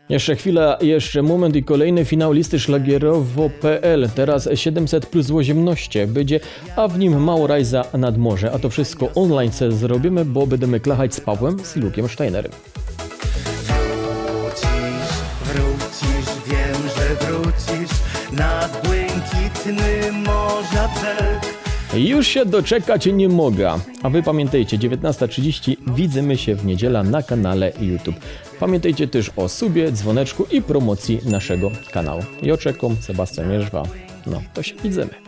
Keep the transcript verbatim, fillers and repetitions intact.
Jeszcze chwila, jeszcze moment i kolejny finał listy szlagierowo kropka pe el. Teraz siedemset plus złoziemności będzie, a w nim mało rajza nad morze. A to wszystko online se zrobimy, bo będziemy klachać z Pawłem, z Lukiem Steinerem. Wrócisz, wrócisz, wiem, że wrócisz nad błękitny morza brzeg. Już się doczekać nie mogę. A wy pamiętajcie, dziewiętnasta trzydzieści widzimy się w niedzielę na kanale YouTube. Pamiętajcie też o subie, dzwoneczku i promocji naszego kanału. Ja czekam, Sebastian Mierzwa. No, to się widzimy.